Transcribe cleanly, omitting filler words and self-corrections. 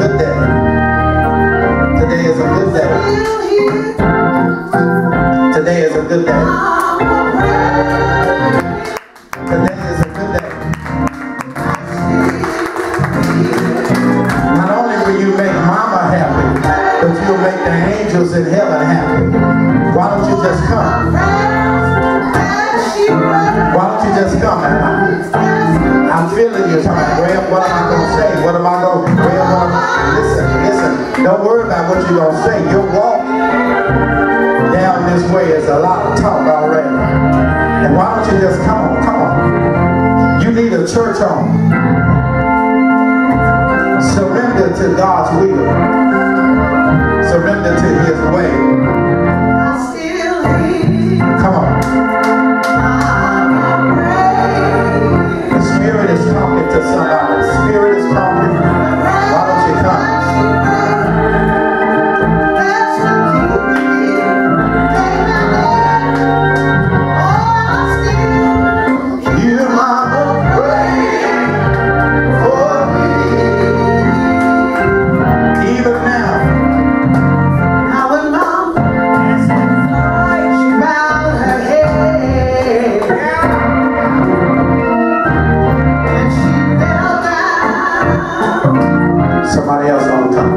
good day. Today is a good day. Today is a good day. Today is a good day. Not only will you make mama happy, but you'll make the angels in heaven happy. Why don't you just come? Why don't you just come? I'm feeling you talking. Well, what am I going to say? What am I going to listen. Don't worry about what you're going to say. Your walk down this way is a lot of talk already. And why don't you just come on? You need a church home. Surrender to God's will. Surrender to His way. Come on. The Spirit is talking to somebody. The Spirit is talking. Why don't you come? Your mama prayed for me. Even now. Now when Mama she bowed her head and she fell down. Somebody else on the top.